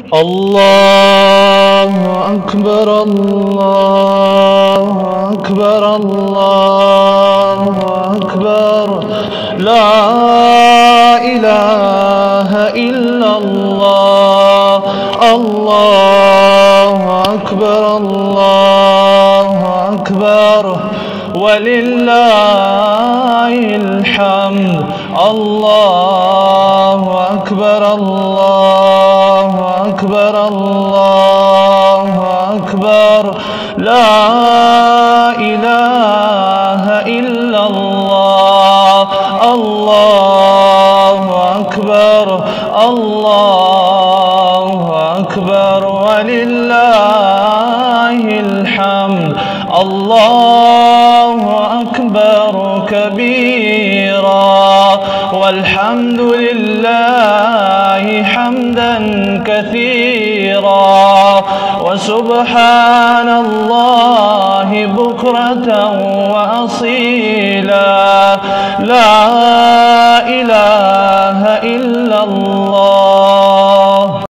الله أكبر الله أكبر الله أكبر لا إله إلا الله الله أكبر الله أكبر ولله الحمد الله أكبر الله أكبر الله أكبر لا إله إلا الله الله أكبر الله أكبر ولله الحمد الله أكبر كبيرا والحمد لله حمدا كثيرا وسبحان الله بكرة وأصيلا لا